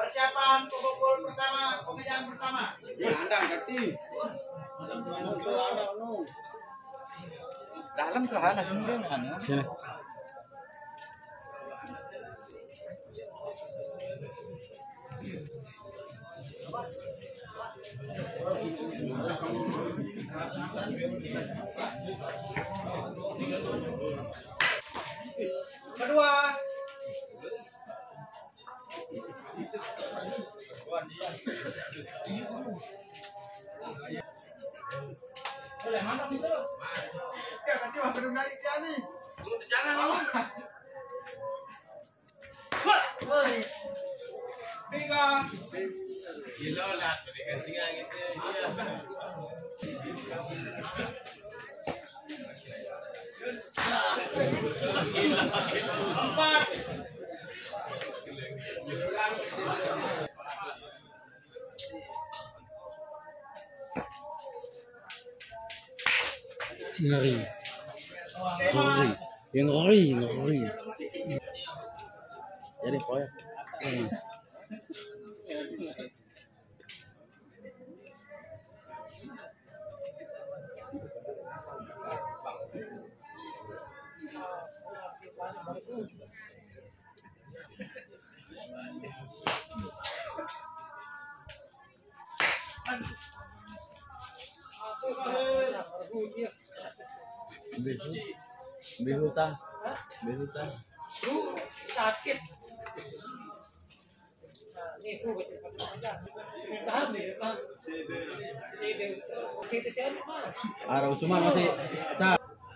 Persiapan pemukul pertama, pemejaan pertama. Ya, andang kati. Dalam ke hana sendiri kan ya. Sini. Kedua. Boleh mana bisa? Ya nanti mau berdiri dia nih. Jangan lo. Woi. Tiga. Gila lah, dikasih gitu dia. Empat. Ngeri. Ngeri. Yang ngeri. Jadi koyak. Behutang. Sakit. Nih tuh tahan deh, tahan. Situ siapa mah? Arah Usman masih. Cak.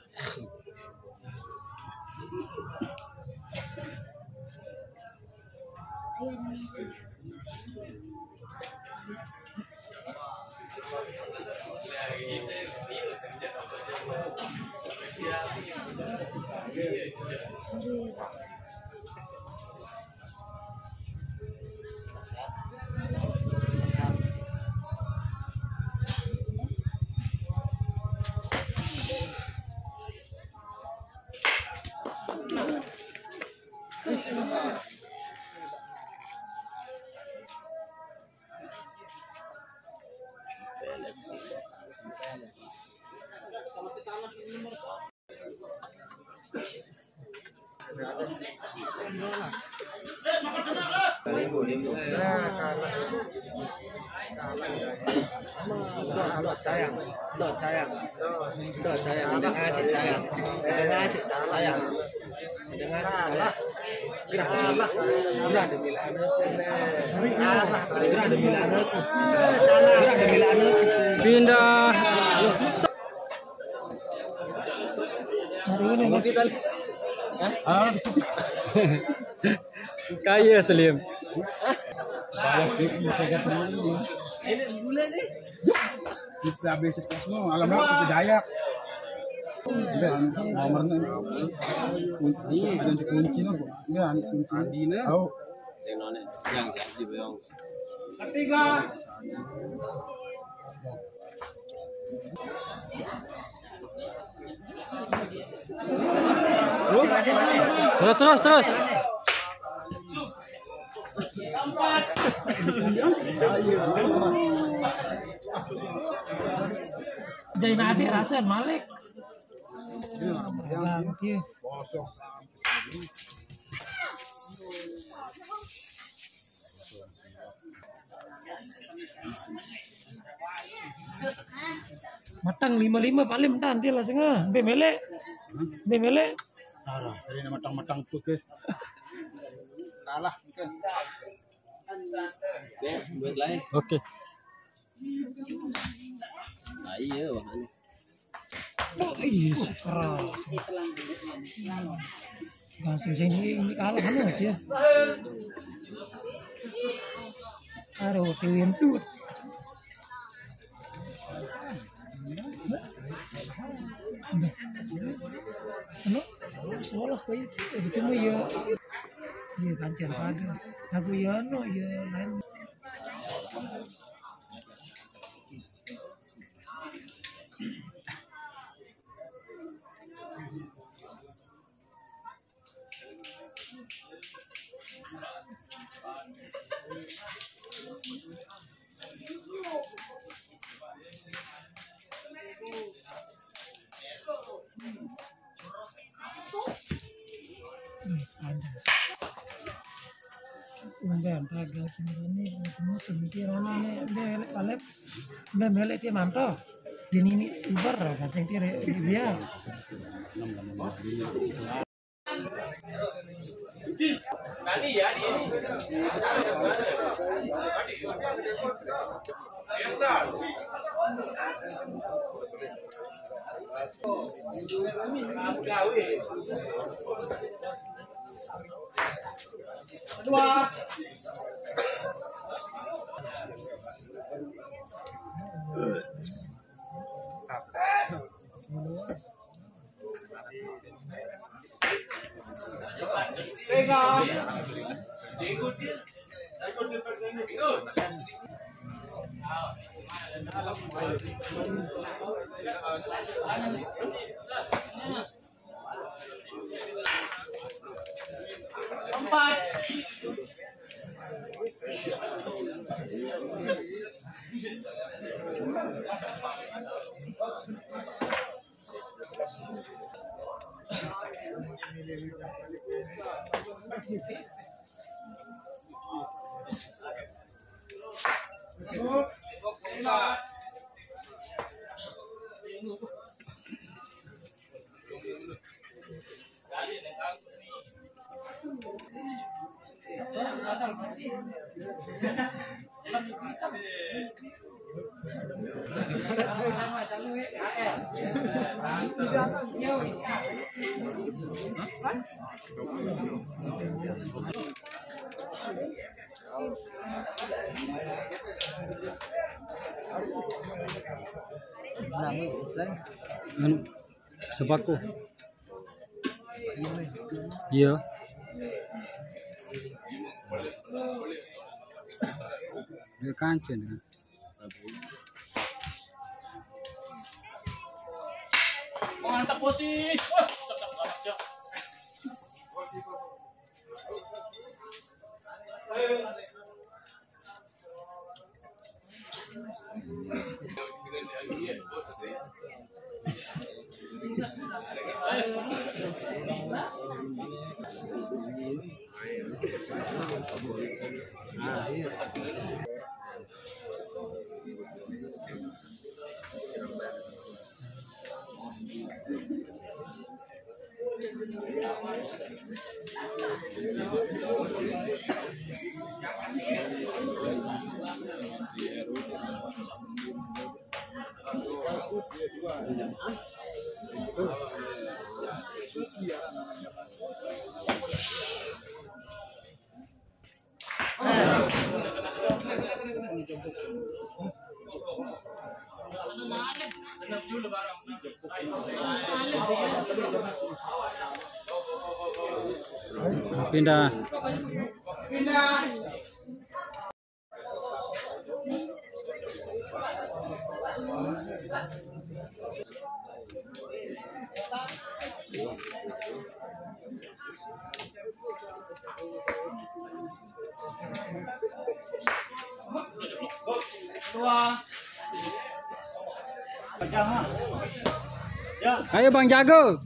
Dot sayang, dengan asik sayang, gerah demi anak, pindah. Hari ini kita kaya Selim. Ini bulan nih. Kita habis semua, alam kita Dayak. Sudah, nomornya ada kunci no, enggak kunci. Adina. Oh. Yang jadi beong. Ketiga. Terus. Jadi nade rasa Malik. Matang 55 paling mentah nanti lah setengah. Bemele. Sarah, dari matang-matang tuh ke. Kalah. Buat lain. Oke. Nah, iya makanya. Oh iya, keras. Langsung ini kalah mana aja. Aduh, tiwin tuh. Ano? Seolah kayak gitu mah ya. Iya kancer ada. Aku ya no ya lain. Ada. Udah raga sebenarnya ketemu sentiran ini melek palep, udah melek dia mantap. Ini ibar raga sentiran dia. Tadi ya di ini. Dua. Pegang. Empat. Anu, sepaku. Iya. Dia kancen. Mantap posisi. Pindah. Ayo Bang Jago.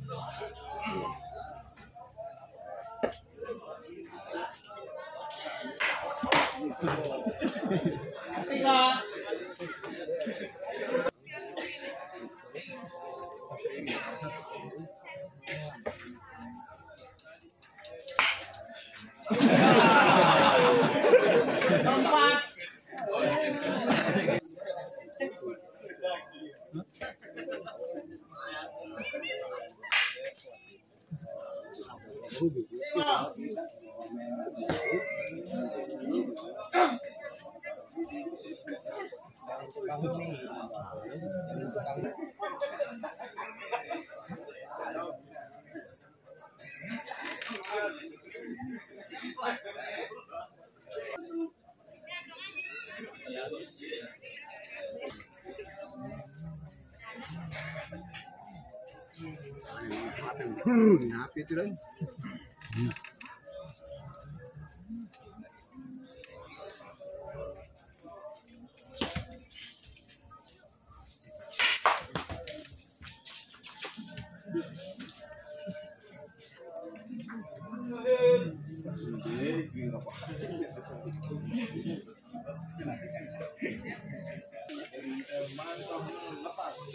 Napi itu dong.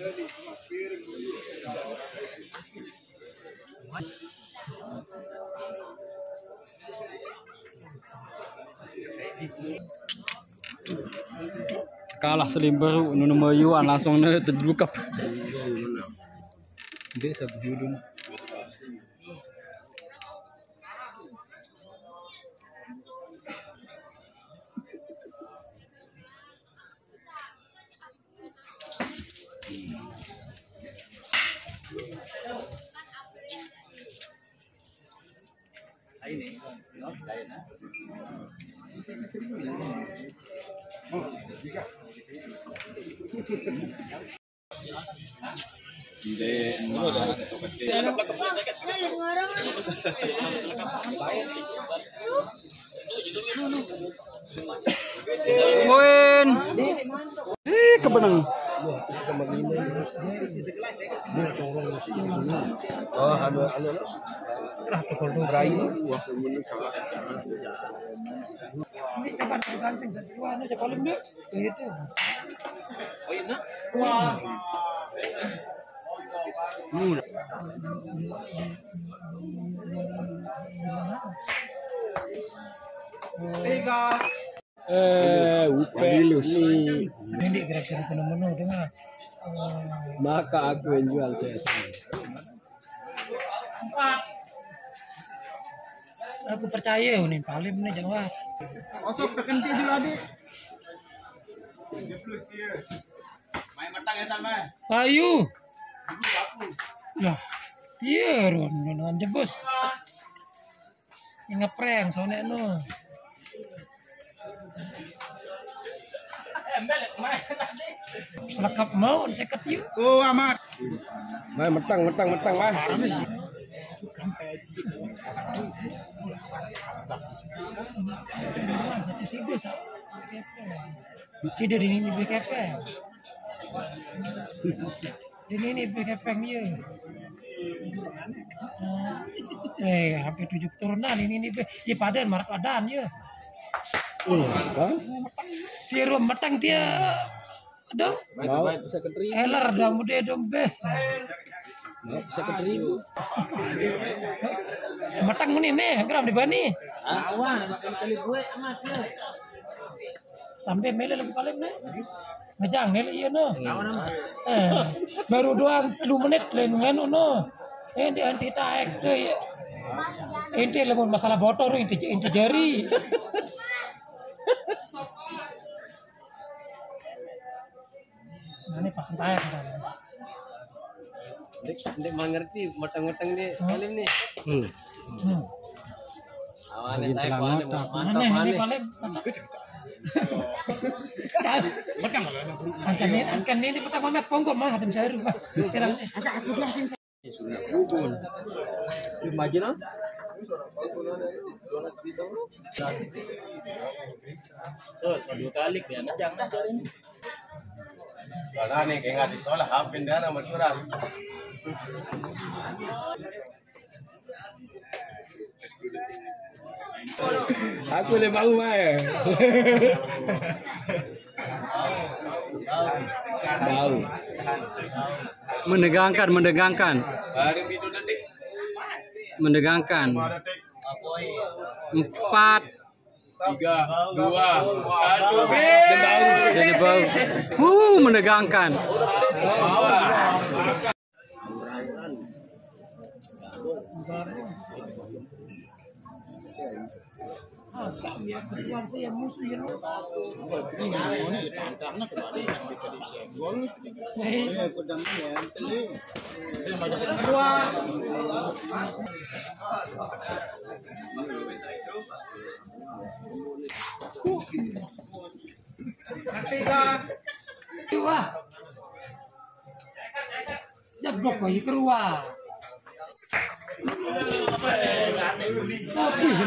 Kalah selimbar nunu mayuan langsung terlukap. Dia satu judul. Ini, Win. Kebenang. Oh, anu. Ini kapan digancing anu coba lembek itu. Oh, iya. Upelus. Ini kira-kira menu dengan Maka aku yang jual CS. aku percaya nih paling nih jangan Osok terkenti juga adik. Main matang ya sama. ayo lah iya ron dengan jebus ngeprank soalnya no selekap mau seket yuk Oh amat. Main metang mah. Tidak ini BKP. Ini BKP dia. Hampir 7 turunan ini ya padan marak padan ya. Dia rum matang dia. Aduh. Mau bisa keteri. Elar dah muda dombe. Mau bisa keteribu. Matang muni nih, gram di bani. Awan, kali gue amat ya. Sampai mele lebih paling nih. Ngejang mele iya no. Awan amat. Baru doang 2 menit lengan no. Ini anti taek tuh ya. Inti lemon masalah botol inti jari. Ini pas taek kan. Ndek mengerti matang-matang nih kalim nih. Awan Lagi taek telang paling otak. mantap Ini paling. paling angkan ini pertama mat ponggo mah hadem saru mah. Cerang Aku belasin. Bubun. Imagine no? So, 2 kali ya ngejang dah kali ini. Wala nih kayak nggak disolah, hampir dah nama kurang. Aku le mau mah. Bau. Menegangkan. Hari itu detik. Menegangkan. 4 3, 2, 1. jadi bau. Menegangkan. kami keluar saya musuh ya. Wah. Jablok kok keluar. Tapi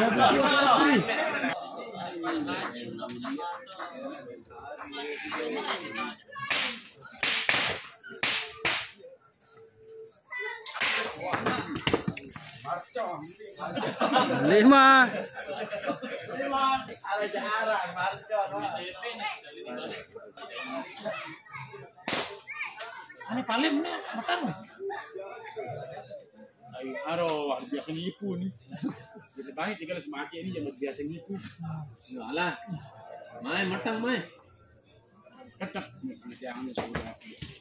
Lima. Ane paling nih matang. Ayo, aro, biasa ngipu nih. Jadi banyak tinggal semati ini jangan biasa ngipu. Alah. Mai matang mai. Kecap mesti yang sudah.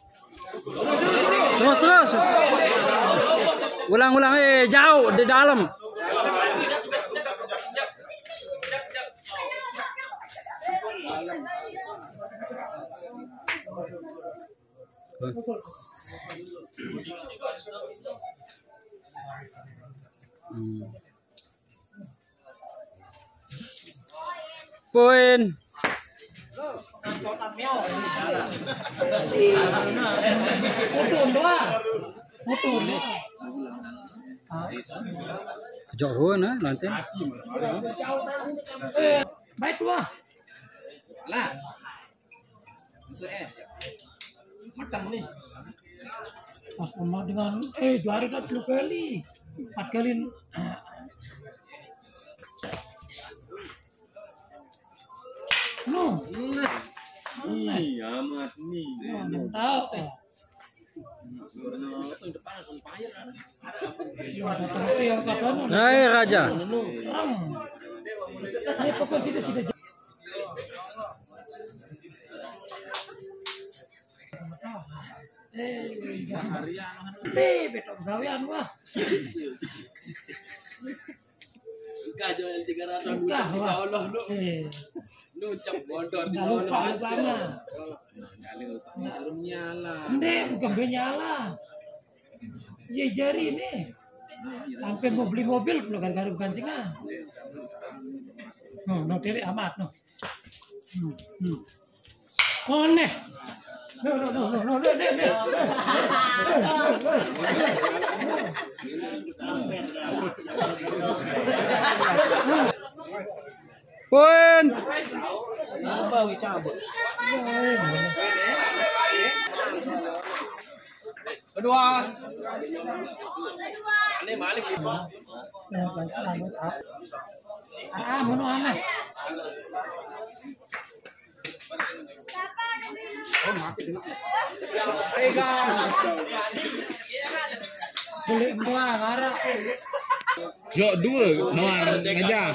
Terus. Ulang-ulang jauh di dalam. Poin. Kejauhan nanti. Baik tua. Alah. Matang nih. Pas pernah dengan juara kan 10 kali. 4 kali. No. Nih, amat nih. Tahu. Hai Raja. Ini pokok sida. Betul gawean wah. Kajo yang 300 di Allah lu. Lu cep bodor di Lalu Allah. mana? Belum nyala. Ndek, bukan nyala. Iya jari ini. Sampai mau beli mobil kalau gara-gara bukan singa. No, diri amat no. Aneh. No. Poin. Kedua. Ini balik itu. Mana aneh. Boleh gua ngara. Yo dua, nuan ngejam.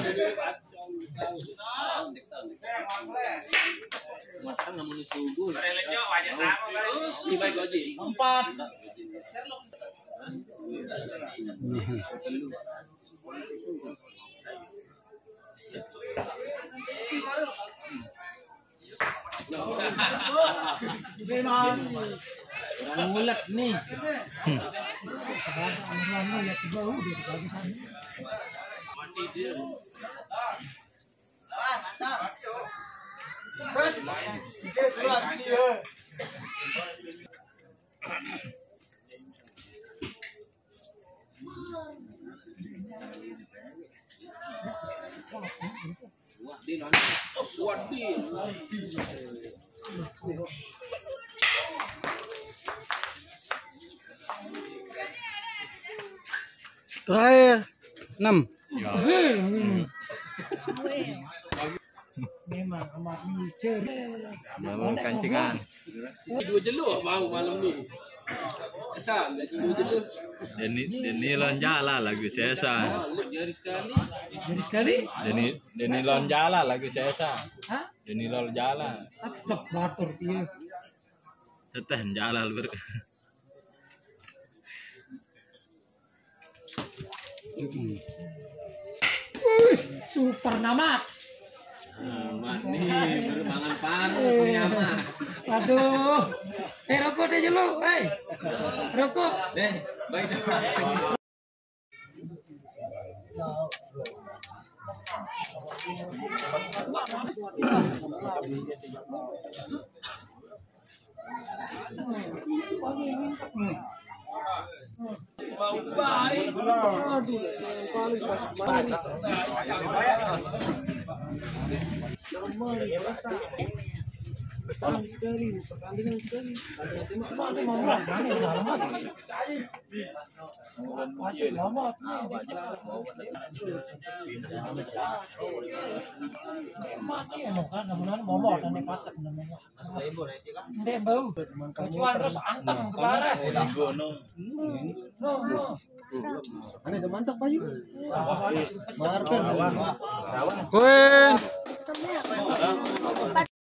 Matang namun subuh. Terus di baik goji. 4. Orang ngulet nih. Mati dia. Terakhir 6. Memang amat mikir. Mau kancingan. Dua jelur mau malam ni. Esa gaji dua jelur. Deni lonjala lagu sesa. Jari sekali. Jadi sekali. Deni lonjala lagu sesa. Hah? Deni lonjala. Tetap batur dia. Teteh jala lu. Super namat. Amat nih, baru mangan paru punya mah. Aduh. Rokok deh dulu, rokok. Deh, baik dah. Wajib momot mati ya kan namun momot ane pasak namanya. Ndek bau. Kecuali terus antem ke barah. No. Ane mantap Bayu. Poin.